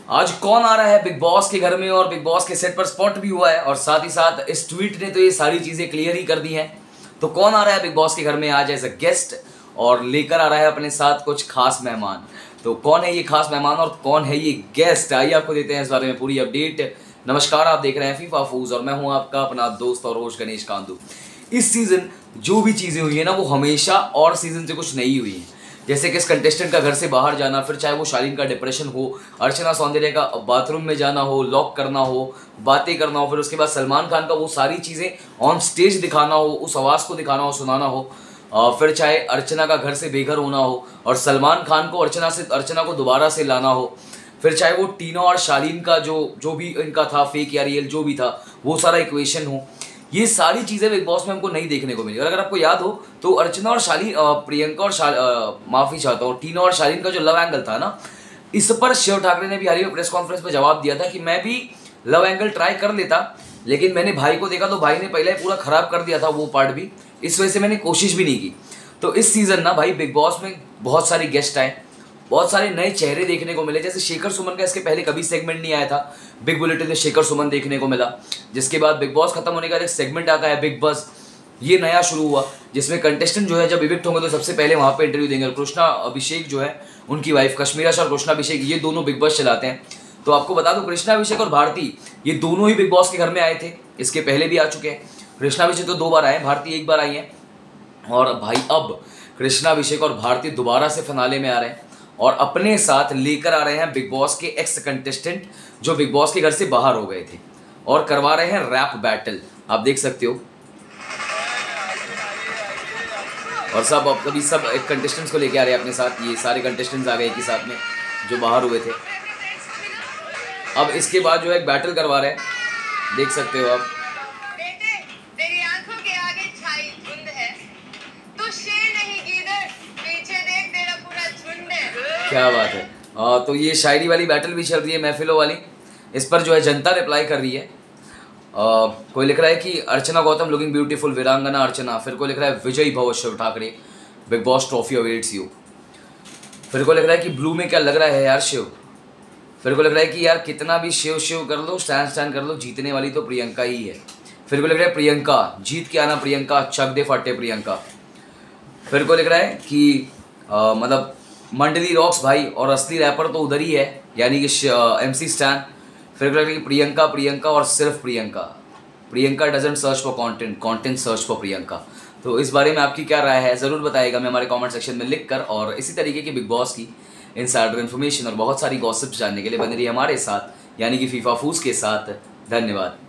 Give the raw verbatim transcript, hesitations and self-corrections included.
आज कौन आ रहा है बिग बॉस के घर में और बिग बॉस के सेट पर स्पॉट भी हुआ है और साथ ही साथ इस ट्वीट ने तो ये सारी चीज़ें क्लियर ही कर दी हैं। तो कौन आ रहा है बिग बॉस के घर में आज एज अ गेस्ट और लेकर आ रहा है अपने साथ कुछ खास मेहमान। तो कौन है ये खास मेहमान और कौन है ये गेस्ट, आइए आपको देते हैं इस बारे में पूरी अपडेट। नमस्कार, आप देख रहे हैं फीफा फूज और मैं हूं आपका अपना दोस्त और होस्ट गणेश कांदू। इस सीज़न जो भी चीज़ें हुई है ना वो हमेशा और सीज़न से कुछ नई हुई हैं। जैसे कि इस कंटेस्टेंट का घर से बाहर जाना, फिर चाहे वो शालीन का डिप्रेशन हो, अर्चना सौंदर्य का बाथरूम में जाना हो, लॉक करना हो, बातें करना हो, फिर उसके बाद सलमान खान का वो सारी चीज़ें ऑन स्टेज दिखाना हो, उस आवाज़ को दिखाना हो, सुनाना हो, फिर चाहे अर्चना का घर से बेघर होना हो और सलमान खान को अर्चना से अर्चना को दोबारा से लाना हो, फिर चाहे वो टीना और शालीन का जो जो भी इनका था फेक या रियल जो भी था वो सारा इक्वेशन हो। ये सारी चीज़ें बिग बॉस में हमको नहीं देखने को मिली। और अगर आपको याद हो तो अर्चना और शालीन, प्रियंका और शाल माफ़ी चाहता हूँ टीना और शालीन का जो लव एंगल था ना, इस पर शिव ठाकरे ने भी हाल ही में प्रेस कॉन्फ्रेंस में जवाब दिया था कि मैं भी लव एंगल ट्राई कर लेता, लेकिन मैंने भाई को देखा तो भाई ने पहले पूरा ख़राब कर दिया था वो पार्ट भी, इस वजह से मैंने कोशिश भी नहीं की। तो इस सीज़न ना भाई बिग बॉस में बहुत सारी गेस्ट आए, बहुत सारे नए चेहरे देखने को मिले। जैसे शेखर सुमन का इसके पहले कभी सेगमेंट नहीं आया था, बिग बुलेटिन में शेखर सुमन देखने को मिला। जिसके बाद बिग बॉस खत्म होने का एक सेगमेंट आता है बिग बस, ये नया शुरू हुआ जिसमें कंटेस्टेंट जो है जब इविक्ट होंगे तो सबसे पहले वहाँ पे इंटरव्यू देंगे। और कृष्णा अभिषेक जो है उनकी वाइफ कश्मीरा शाह और कृष्णा अभिषेक ये दोनों बिग बॉस चलाते हैं। तो आपको बता दूं कृष्णा अभिषेक और भारती ये दोनों ही बिग बॉस के घर में आए थे, इसके पहले भी आ चुके हैं। कृष्णा अभिषेक तो दो बार आए, भारती एक बार आई हैं। और भाई अब कृष्णा अभिषेक और भारती दोबारा से फिनाले में आ रहे हैं और अपने साथ लेकर आ रहे हैं बिग बॉस के एक्स कंटेस्टेंट जो बिग बॉस के घर से बाहर हो गए थे और करवा रहे हैं रैप बैटल। आप देख सकते हो और सब अब कभी सब एक कंटेस्टेंट्स को लेके आ रहे हैं अपने साथ। ये सारे कंटेस्टेंट्स आ गए एक ही साथ में जो बाहर हुए थे। अब इसके बाद जो है एक बैटल करवा रहे हैं, देख सकते हो आप। क्या बात है। आ, तो ये शायरी वाली बैटल भी चल रही है, महफिलों वाली। इस पर जो है जनता रिप्लाई कर रही है। आ, कोई लिख रहा है कि अर्चना गौतम लुकिंग ब्यूटीफुल, वीरांगना अर्चना। फिर कोई लिख रहा है विजय भव Shiv Thakre, Bigg Boss trophy awaits you. फिर कोई लिख रहा है कि ब्लू में क्या लग रहा है यार शिव। फिर कोई लिख रहा है कि यार कितना भी शिव शिव कर लो, स्टैंड स्टैंड कर लो, जीतने वाली तो प्रियंका ही है। फिर कोई लिख रहा है प्रियंका जीत के आना, प्रियंका चक दे फटे प्रियंका। फिर कोई लिख रहा है कि आ, मतलब मंडली रॉक्स भाई और असली रैपर तो उधर ही है, यानी कि एमसी स्टैन। फिर कोई लिख रहा है कि प्रियंका प्रियंका और सिर्फ Priyanka. Priyanka doesn't search for content, content search for Priyanka. तो इस बारे में आपकी क्या राय है ज़रूर बताइएगा मैं हमारे कमेंट सेक्शन में लिख कर। और इसी तरीके की बिग बॉस की इनसाइडर इन्फॉर्मेशन और बहुत सारी गॉसिप्स जानने के लिए बने रहिए हमारे साथ, यानी कि फीफा फूज के साथ। धन्यवाद।